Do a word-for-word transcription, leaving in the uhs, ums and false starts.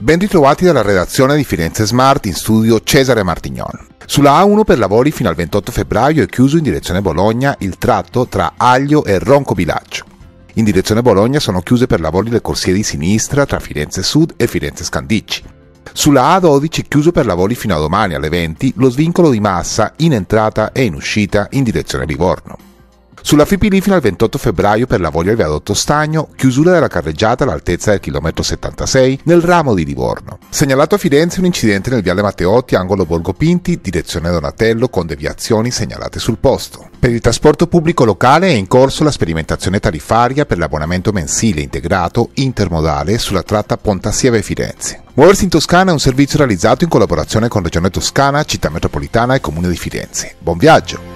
Ben ritrovati dalla redazione di Firenze Smart, in studio Cesare Martignon. Sulla A uno per lavori fino al ventotto febbraio è chiuso in direzione Bologna il tratto tra Aglio e Ronco Bilaggio. In direzione Bologna sono chiuse per lavori le corsie di sinistra tra Firenze Sud e Firenze Scandicci. Sulla A dodici è chiuso per lavori fino a domani alle venti lo svincolo di Massa in entrata e in uscita in direzione Livorno. Sulla Fipili fino al ventotto febbraio per lavori al viadotto Stagno, chiusura della carreggiata all'altezza del chilometro settantasei nel ramo di Livorno. Segnalato a Firenze un incidente nel viale Matteotti, angolo Borgo Pinti, direzione Donatello, con deviazioni segnalate sul posto. Per il trasporto pubblico locale è in corso la sperimentazione tariffaria per l'abbonamento mensile integrato intermodale sulla tratta Pontassieve-Firenze. Muoversi in Toscana è un servizio realizzato in collaborazione con Regione Toscana, Città Metropolitana e Comune di Firenze. Buon viaggio!